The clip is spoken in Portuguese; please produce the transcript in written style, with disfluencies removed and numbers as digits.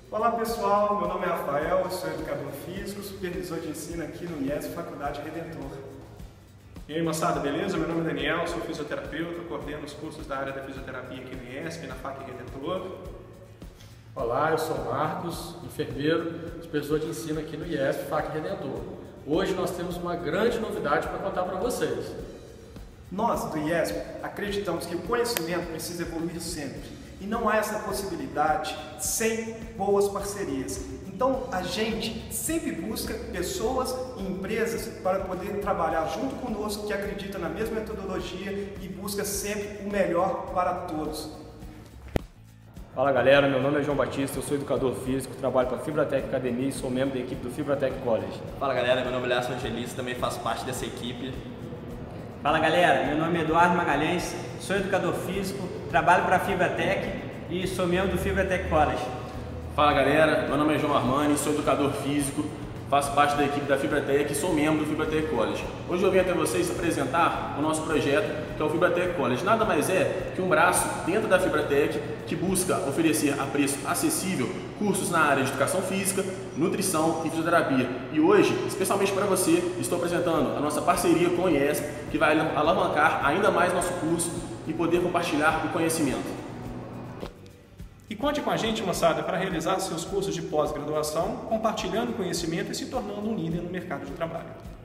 Olá pessoal, meu nome é Rafael, eu sou educador físico, supervisor de ensino aqui no IESP Faculdade Redentor. E aí moçada, beleza? Meu nome é Daniel, sou fisioterapeuta, coordeno os cursos da área da fisioterapia aqui no IESP, na FAC Redentor. Olá, eu sou o Marcos, enfermeiro, supervisor de ensino aqui no IESP FAC Redentor. Hoje nós temos uma grande novidade para contar para vocês. Nós, do IESP, acreditamos que o conhecimento precisa evoluir sempre e não há essa possibilidade sem boas parcerias. Então, a gente sempre busca pessoas e empresas para poder trabalhar junto conosco, que acreditam na mesma metodologia e busca sempre o melhor para todos. Fala galera, meu nome é João Batista, eu sou educador físico, trabalho para a Fibratec Academia e sou membro da equipe do Fibratec College. Fala galera, meu nome é Léo Angelista, também faço parte dessa equipe. Fala galera, meu nome é Eduardo Magalhães, sou educador físico, trabalho para a Fibratec e sou membro do Fibratec College. Fala galera, meu nome é João Armani, sou educador físico, faço parte da equipe da Fibratec e sou membro do Fibratec College. Hoje eu vim até vocês apresentar o nosso projeto, que é o Fibratec College. Nada mais é que um braço dentro da Fibratec que busca oferecer a preço acessível cursos na área de educação física, nutrição e fisioterapia. E hoje, especialmente para você, estou apresentando a nossa parceria com o IESP, que vai alavancar ainda mais nosso curso e poder compartilhar o conhecimento. E conte com a gente, moçada, para realizar seus cursos de pós-graduação, compartilhando conhecimento e se tornando um líder no mercado de trabalho.